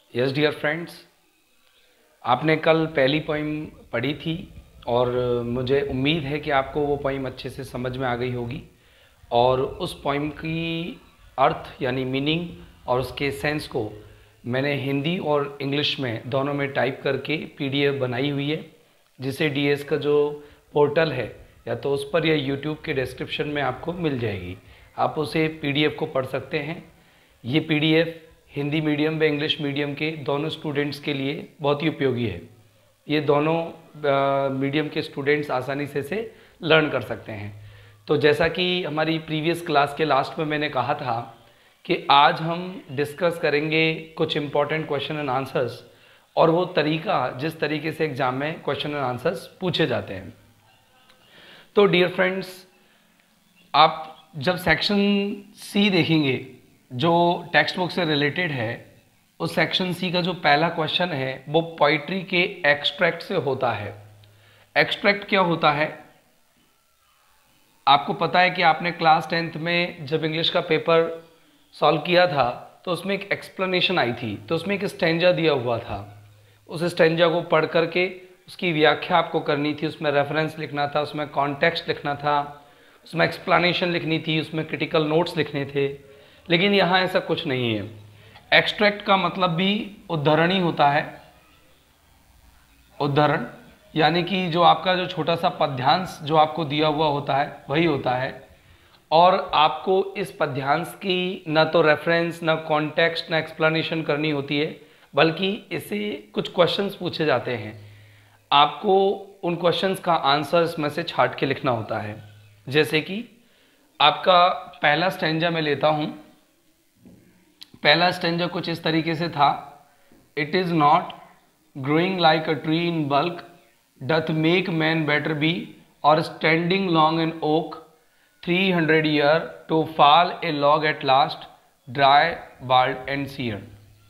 Yes dear friends, आपने कल पहली पोइम पढ़ी थी और मुझे उम्मीद है कि आपको वो पोइम अच्छे से समझ में आ गई होगी और उस पोइम की अर्थ यानी मीनिंग और उसके सेंस को मैंने हिंदी और इंग्लिश में दोनों में टाइप करके पीडीएफ बनाई हुई है, जिसे डीएस का जो पोर्टल है या तो उस पर या यूट्यूब के डिस्क्रिप्शन में आपको मिल जाएगी। आप उसे पीडीएफ को पढ़ सकते हैं। ये पीडीएफ हिंदी मीडियम व इंग्लिश मीडियम के दोनों स्टूडेंट्स के लिए बहुत ही उपयोगी है। ये दोनों मीडियम के स्टूडेंट्स आसानी से इसे लर्न कर सकते हैं। तो जैसा कि हमारी प्रीवियस क्लास के लास्ट में मैंने कहा था कि आज हम डिस्कस करेंगे कुछ इम्पॉर्टेंट क्वेश्चन एंड आंसर्स और वो तरीका जिस तरीके से एग्जाम में क्वेश्चन एंड आंसर्स पूछे जाते हैं। तो डियर फ्रेंड्स, आप जब सेक्शन सी देखेंगे जो टेक्स्ट बुक से रिलेटेड है, उस सेक्शन सी का जो पहला क्वेश्चन है वो पोइट्री के एक्सट्रैक्ट से होता है। एक्सट्रैक्ट क्या होता है? आपको पता है कि आपने क्लास 10th में जब इंग्लिश का पेपर सॉल्व किया था तो उसमें एक एक्सप्लेनेशन आई थी, तो उसमें एक स्टेंजा दिया हुआ था। उस स्टेंजा को पढ़ करके उसकी व्याख्या आपको करनी थी, उसमें रेफरेंस लिखना था, उसमें कॉन्टेक्स्ट लिखना था, उसमें एक्सप्लेनेशन लिखनी थी, उसमें क्रिटिकल नोट्स लिखने थे। लेकिन यहाँ ऐसा कुछ नहीं है। एक्सट्रैक्ट का मतलब भी उद्धरण ही होता है। उद्धरण यानी कि जो आपका जो छोटा सा पद्यांश जो आपको दिया हुआ होता है वही होता है, और आपको इस पद्यांश की न तो रेफरेंस, न कॉन्टेक्स्ट, न एक्सप्लेनेशन करनी होती है, बल्कि इससे कुछ क्वेश्चंस पूछे जाते हैं। आपको उन क्वेश्चंस का आंसर इसमें से छांट के लिखना होता है। जैसे कि आपका पहला स्टेंजा मैं लेता हूँ। पहला स्टेंजा कुछ इस तरीके से था। It is not growing like a tree in bulk doth make man better be or standing long in oak 300 year to fall a log at last dry bald and sear.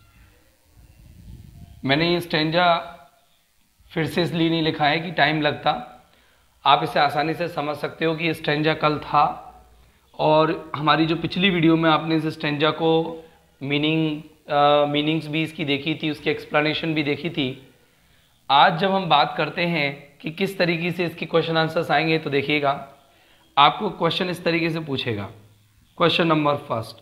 मैंने ये stanza फिर से इसलिए नहीं लिखा है कि time लगता, आप इसे आसानी से समझ सकते हो कि ये स्टेंजा कल था और हमारी जो पिछली वीडियो में आपने इस स्टेंजा को मीनिंग्स भी इसकी देखी थी, उसकी एक्सप्लेनेशन भी देखी थी। आज जब हम बात करते हैं कि किस तरीके से इसके क्वेश्चन आंसर्स आएंगे, तो देखिएगा आपको क्वेश्चन इस तरीके से पूछेगा। Question number first,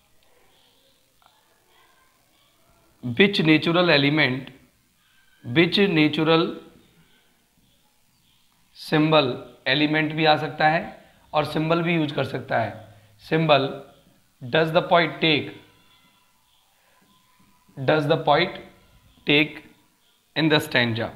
which natural element, which natural symbol, element भी आ सकता है और सिंबल भी यूज कर सकता है। Symbol does the poet take, does the poet take in the stanza.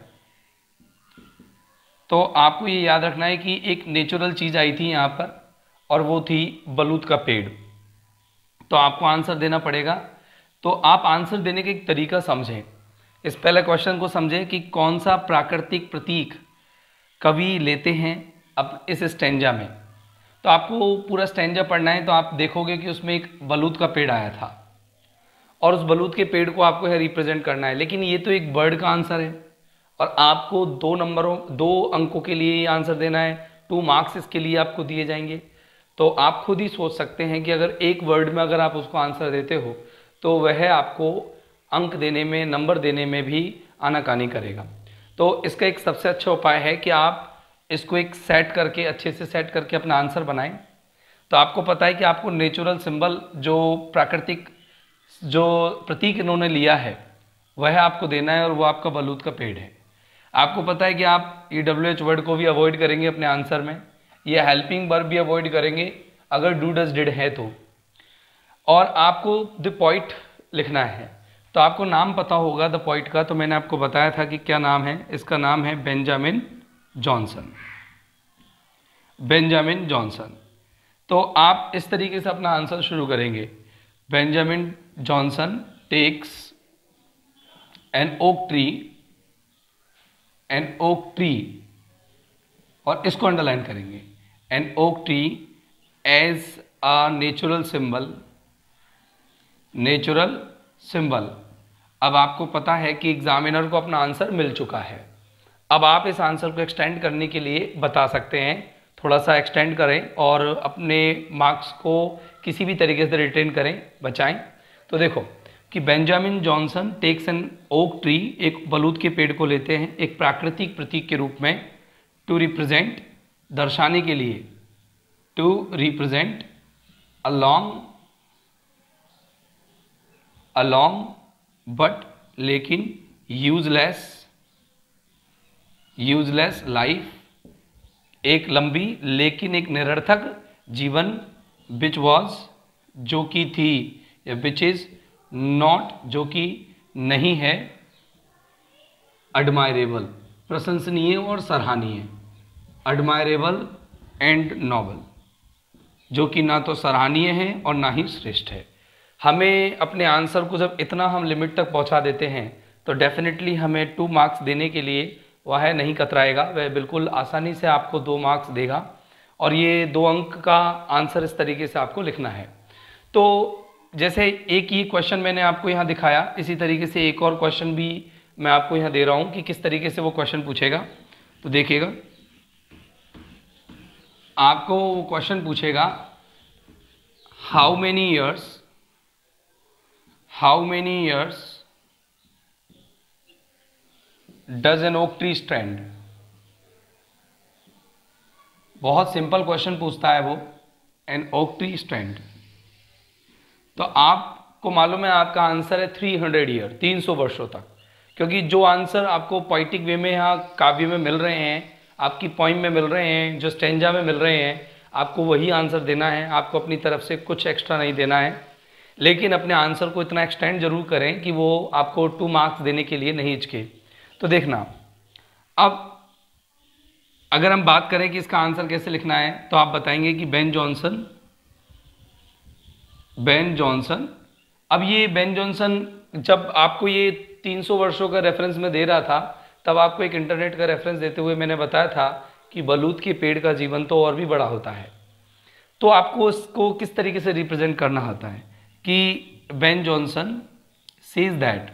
तो आपको ये याद रखना है कि एक नेचुरल चीज़ आई थी यहाँ पर और वो थी बलूत का पेड़। तो आपको आंसर देना पड़ेगा। तो आप आंसर देने का एक तरीका समझें, इस पहले क्वेश्चन को समझें कि कौन सा प्राकृतिक प्रतीक कवि लेते हैं अब इस स्टेंजा में। तो आपको पूरा स्टेंजा पढ़ना है, तो आप देखोगे कि उसमें एक बलूत का पेड़ आया था और उस बलूत के पेड़ को आपको रिप्रेजेंट करना है। लेकिन ये तो एक बर्ड का आंसर है और आपको 2 अंकों के लिए ये आंसर देना है। 2 मार्क्स इसके लिए आपको दिए जाएंगे। तो आप खुद ही सोच सकते हैं कि अगर एक वर्ड में अगर आप उसको आंसर देते हो तो वह आपको अंक देने में, नंबर देने में भी आनाकानी करेगा। तो इसका एक सबसे अच्छा उपाय है कि आप इसको एक सेट करके, अच्छे से सेट करके अपना आंसर बनाएं। तो आपको पता है कि आपको नेचुरल सिंबल, जो प्राकृतिक जो प्रतीक इन्होंने लिया है वह आपको देना है और वो आपका बलूत का पेड़ है। आपको पता है कि आप EWH वर्ड को भी अवॉइड करेंगे अपने आंसर में, ये हेल्पिंग वर्ब भी अवॉइड करेंगे अगर डू डज डिड है तो। और आपको द पोइट लिखना है, तो आपको नाम पता होगा द पोइट का। तो मैंने आपको बताया था कि क्या नाम है, इसका नाम है बेंजामिन जॉनसन। Benjamin Johnson. तो आप इस तरीके से अपना आंसर शुरू करेंगे। Benjamin Johnson takes an oak tree, an oak tree, और इसको अंडरलाइन करेंगे, an oak tree as a natural symbol, natural symbol. अब आपको पता है कि एग्जामिनर को अपना आंसर मिल चुका है। अब आप इस आंसर को एक्सटेंड करने के लिए बता सकते हैं, थोड़ा सा एक्सटेंड करें और अपने मार्क्स को किसी भी तरीके से रिटेन करें, बचाएं। तो देखो, कि Benjamin Johnson takes an oak tree, एक बलूत के पेड़ को लेते हैं एक प्राकृतिक प्रतीक के रूप में, टू रिप्रेजेंट, दर्शाने के लिए, टू रिप्रेजेंट along बट लेकिन यूजलेस लाइफ, एक लंबी लेकिन एक निरर्थक जीवन, विच वॉज, जो कि थी, या विच इज नॉट, जो कि नहीं है, एडमायरेबल, प्रशंसनीय और सराहनीय, एडमायरेबल एंड नोबल, जो कि ना तो सराहनीय है और ना ही श्रेष्ठ है। हमें अपने आंसर को जब इतना हम लिमिट तक पहुंचा देते हैं तो डेफिनेटली हमें 2 मार्क्स देने के लिए वह नहीं कतराएगा, वह बिल्कुल आसानी से आपको 2 मार्क्स देगा। और ये 2 अंक का आंसर इस तरीके से आपको लिखना है। तो जैसे एक ही क्वेश्चन मैंने आपको यहाँ दिखाया, इसी तरीके से एक और क्वेश्चन भी मैं आपको यहाँ दे रहा हूँ कि किस तरीके से वो क्वेश्चन पूछेगा। तो देखिएगा, आपको वो क्वेश्चन पूछेगा, how many years does an oak tree stand. बहुत सिंपल क्वेश्चन पूछता है वो, एन ओक ट्री स्टैंड। तो आपको मालूम है आपका आंसर है 300 ईयर, 300 वर्षों तक, क्योंकि जो आंसर आपको पोइटिक वे में या काव्य में मिल रहे हैं, आपकी पोइम में मिल रहे हैं, जो स्टेंजा में मिल रहे हैं, आपको वही आंसर देना है। आपको अपनी तरफ से कुछ एक्स्ट्रा नहीं देना है, लेकिन अपने आंसर को इतना एक्सटेंड जरूर करें कि वो आपको 2 मार्क्स देने के लिए नहीं हिचके। तो देखना, अब अगर हम बात करें कि इसका आंसर कैसे लिखना है, तो आप बताएंगे कि बेन जॉनसन। अब ये बेन जॉनसन जब आपको ये 300 वर्षों का रेफरेंस में दे रहा था, तब आपको एक इंटरनेट का रेफरेंस देते हुए मैंने बताया था कि बलूत के पेड़ का जीवन तो और भी बड़ा होता है। तो आपको उसको किस तरीके से रिप्रेजेंट करना होता है कि Ben Johnson says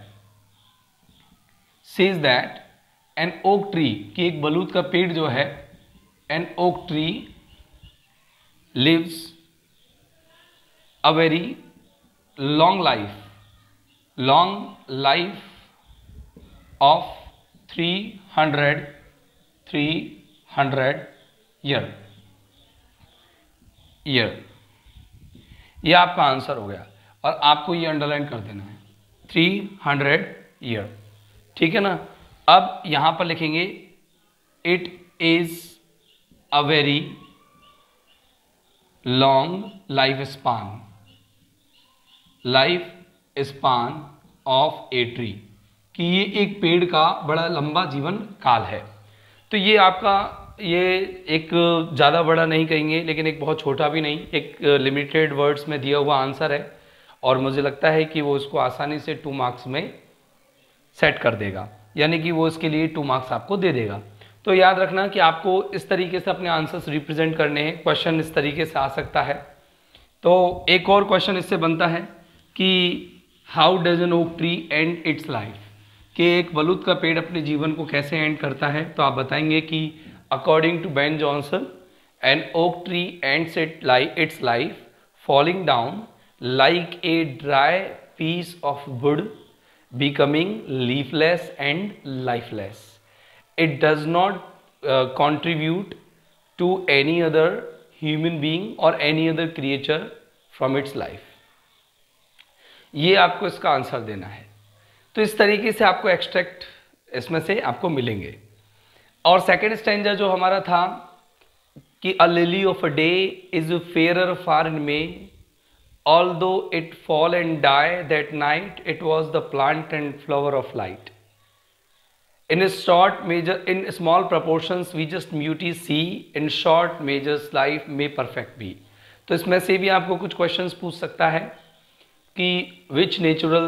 that an oak tree, कि एक बलूत का पेड़ जो है, an oak tree lives a very long life of 300 year. यह आपका आंसर हो गया, और आपको ये अंडरलाइन कर देना है 300 ईयर, ठीक है ना। अब यहां पर लिखेंगे, it is a very long life span of a tree, कि ये एक पेड़ का बड़ा लंबा जीवन काल है। तो ये आपका, ये एक ज़्यादा बड़ा नहीं कहेंगे लेकिन एक बहुत छोटा भी नहीं, एक लिमिटेड वर्ड्स में दिया हुआ आंसर है, और मुझे लगता है कि वो इसको आसानी से 2 मार्क्स में सेट कर देगा, यानी कि वो इसके लिए 2 मार्क्स आपको दे देगा। तो याद रखना कि आपको इस तरीके से अपने आंसर्स रिप्रेजेंट करने हैं। क्वेश्चन इस तरीके से आ सकता है। तो एक और क्वेश्चन इससे बनता है कि how does an oak tree and its life, कि एक बलूत का पेड़ अपने जीवन को कैसे एंड करता है। तो आप बताएंगे कि according to Ben Johnson, an oak tree ends its life falling down like a dry piece of wood, becoming leafless and lifeless. It does not contribute to any other human being or any other creature from its life. ये आपको इसका answer देना है। तो इस तरीके से आपको एक्सट्रैक्ट इसमें से आपको मिलेंगे। और सेकेंड स्टैंजा जो हमारा था कि a lily of a day is fairer far in May, although it fall and die that night, it was the plant and flower of light. In small proportions we just beauty see, in short measures life may perfect be. तो इसमें से भी आपको कुछ questions पूछ सकता है कि which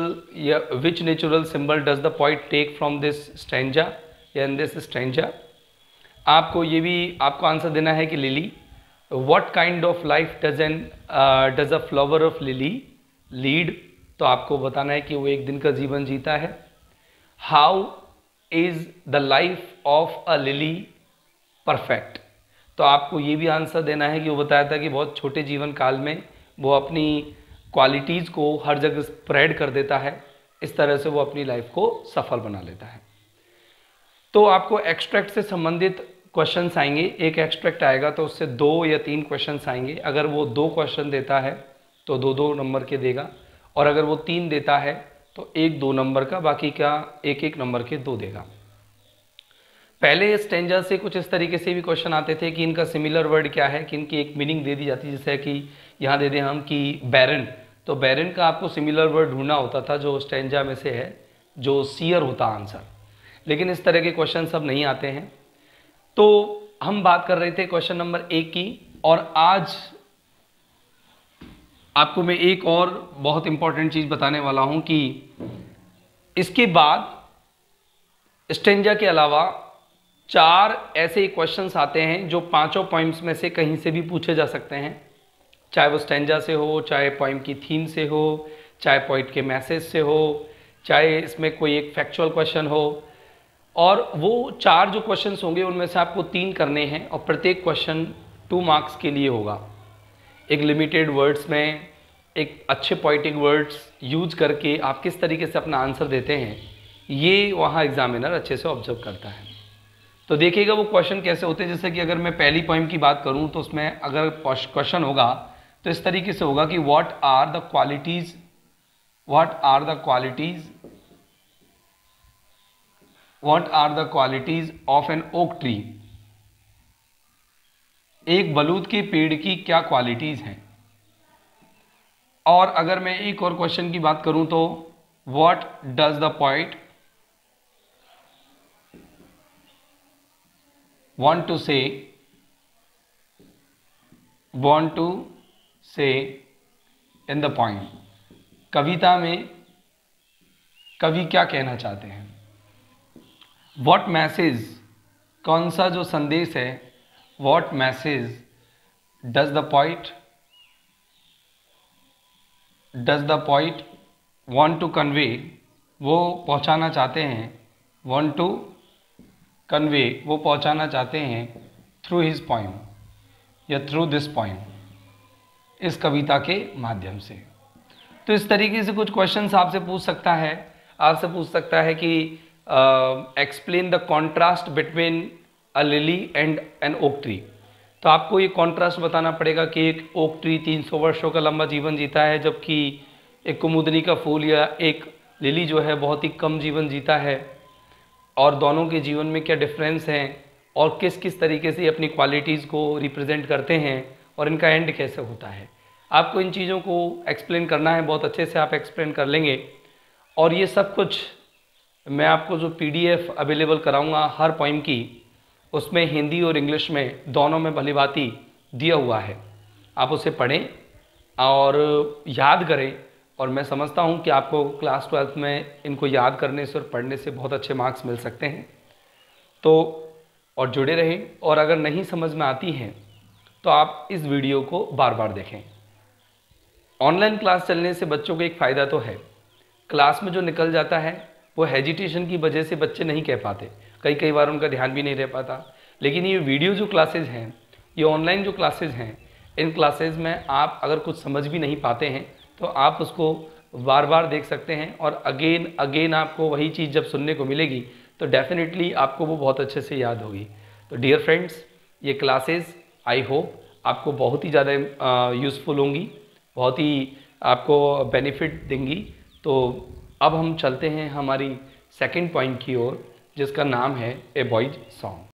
natural symbol does the poet take from this stanza या in this stanza। आपको ये भी आपको आंसर देना है कि lily, what kind of life does a flower of lily lead, तो आपको बताना है कि वो एक दिन का जीवन जीता है। how is the life of a lily perfect, तो आपको ये भी आंसर देना है कि वो बताया था कि बहुत छोटे जीवन काल में वो अपनी क्वालिटीज़ को हर जगह स्प्रेड कर देता है, इस तरह से वो अपनी लाइफ को सफल बना लेता है। तो आपको एक्सट्रैक्ट से संबंधित क्वेश्चंस आएंगे, एक एक्सट्रैक्ट आएगा तो उससे 2 या 3 क्वेश्चंस आएंगे। अगर वो 2 क्वेश्चन देता है तो 2-2 नंबर के देगा, और अगर वो 3 देता है तो 1-2 नंबर का, बाकी का 1-1 नंबर के 2 देगा। पहले स्टेंजा से कुछ इस तरीके से भी क्वेश्चन आते थे कि इनका सिमिलर वर्ड क्या है, कि इनकी एक मीनिंग दे दी जाती है, जैसे कि यहाँ दे दें हम कि बैरन, तो बैरन का आपको सिमिलर वर्ड ढूंढना होता था जो स्टेंजा में से है, जो सीयर होता आंसर। लेकिन इस तरह के क्वेश्चन सब नहीं आते हैं। तो हम बात कर रहे थे क्वेश्चन नंबर 1 की, और आज आपको मैं एक और बहुत इंपॉर्टेंट चीज़ बताने वाला हूं कि इसके बाद स्टेंजा के अलावा 4 ऐसे क्वेश्चंस आते हैं जो 5 पॉइंट्स में से कहीं से भी पूछे जा सकते हैं, चाहे वो स्टेंजा से हो, चाहे पोइम की थीम से हो, चाहे पोइट के मैसेज से हो, चाहे इसमें कोई एक फैक्चुअल क्वेश्चन हो। और वो 4 जो क्वेश्चंस होंगे उनमें से आपको 3 करने हैं, और प्रत्येक क्वेश्चन 2 मार्क्स के लिए होगा। एक लिमिटेड वर्ड्स में एक अच्छे पोइटिक वर्ड्स यूज करके आप किस तरीके से अपना आंसर देते हैं, ये वहाँ एग्जामिनर अच्छे से ऑब्जर्व करता है। तो देखिएगा वो क्वेश्चन कैसे होते हैं। जैसे कि अगर मैं पहली पोइम की बात करूँ तो उसमें अगर क्वेश्चन होगा तो इस तरीके से होगा कि what are the qualities of an oak tree. एक बलूत के पेड़ की क्या क्वालिटीज हैं। और अगर मैं एक और क्वेश्चन की बात करूं तो what does the poet want to say in the poem। कविता में कवि क्या कहना चाहते हैं। what मैसेज, कौन सा जो संदेश है, what message does the poet want to convey, वो पहुंचाना चाहते हैं, want to कन्वे, वो पहुंचाना चाहते हैं थ्रू हिज पोइम या थ्रू दिस पोइम, इस कविता के माध्यम से। तो इस तरीके से कुछ क्वेश्चंस आपसे पूछ सकता है कि explain the contrast between a lily and an oak tree. तो आपको ये कॉन्ट्रास्ट बताना पड़ेगा कि एक ओक ट्री 300 वर्षों का लंबा जीवन जीता है, जबकि एक कुमुदनी का फूल या एक लिली जो है बहुत ही कम जीवन जीता है, और दोनों के जीवन में क्या डिफरेंस हैं और किस किस तरीके से अपनी क्वालिटीज़ को रिप्रेजेंट करते हैं और इनका एंड कैसे होता है। आपको इन चीज़ों को एक्सप्लेन करना है, बहुत अच्छे से आप एक्सप्लेन कर लेंगे। और ये सब कुछ मैं आपको जो PDF अवेलेबल कराऊंगा हर पोइम की, उसमें हिंदी और इंग्लिश में दोनों में भलीभांति दिया हुआ है। आप उसे पढ़ें और याद करें, और मैं समझता हूं कि आपको क्लास 12th में इनको याद करने से और पढ़ने से बहुत अच्छे मार्क्स मिल सकते हैं। तो और जुड़े रहें, और अगर नहीं समझ में आती हैं तो आप इस वीडियो को बार बार देखें। ऑनलाइन क्लास चलने से बच्चों को एक फ़ायदा तो है, क्लास में जो निकल जाता है वो हेजिटेशन की वजह से बच्चे नहीं कह पाते, कई बार उनका ध्यान भी नहीं रह पाता। लेकिन ये वीडियो जो क्लासेज हैं, ये ऑनलाइन जो क्लासेज हैं, इन क्लासेज में आप अगर कुछ समझ भी नहीं पाते हैं तो आप उसको बार बार देख सकते हैं, और अगेन आपको वही चीज़ जब सुनने को मिलेगी तो डेफिनेटली आपको वो बहुत अच्छे से याद होगी। तो डियर फ्रेंड्स, ये क्लासेस आई होप आपको बहुत ही ज़्यादा यूज़फुल होंगी, बहुत ही आपको बेनिफिट देंगी। तो अब हम चलते हैं हमारी सेकंड पॉइंट की ओर, जिसका नाम है ए बॉयज सॉन्ग।